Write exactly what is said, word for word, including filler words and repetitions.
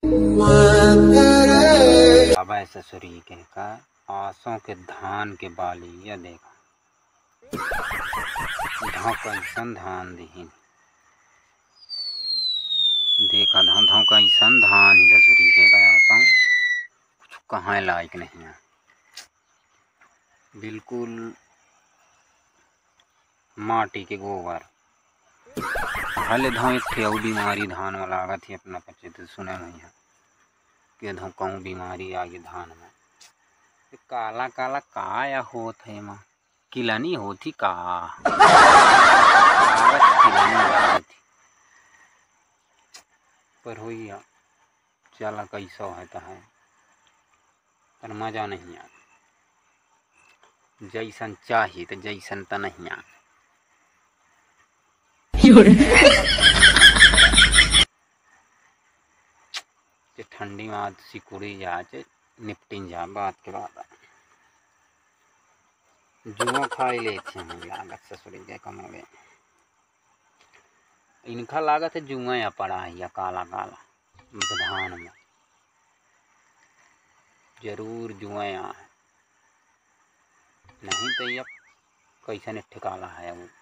अब ससुरी के का आसों के धान के बाली या देखा धाव कैसन धान दीन देखा धाव धाव कैसन धान ही ससुरी के गया कुछ कहाँ लायक नहीं है बिल्कुल माटी के गोबर हले धाव एक ठे बीमारी धान में लागत ही अपना बच्चे तो सुने नहीं है कि धाव कहूँ बीमारी आ गई धान में काला काला का होत है माँ किलानी होती का पर हो चला कैसा है तो है पर मजा नहीं आ जैसन चाहिए तो जैसन तो नहीं आ ठंडी में सिकुड़ी जा निपटिन जा बात के बाद जुआ खाई लेते हैं लागत ससुरी के कमोगे इनका लागत है जुआ या पड़ा है या काला काला धान में जरूर जुआ है नहीं तो ये कैसे ठिकाला है वो।